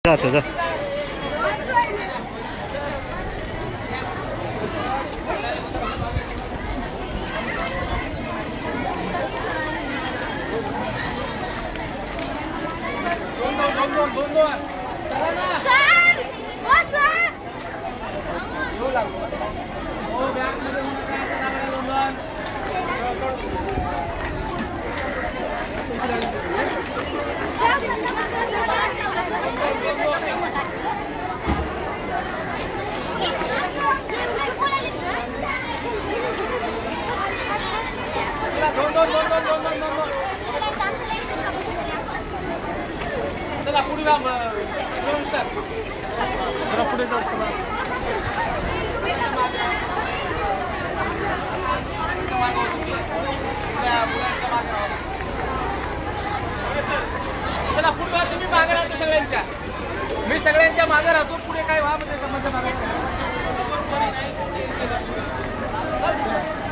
जातं जा चला पुढे सर जरा पुढे जाऊ चला पुढे तुम्ही मागे राहतो सगळ्यांच्या मी सगळ्यांच्या मागे राहतो पुढे काय व्हा म्हणजे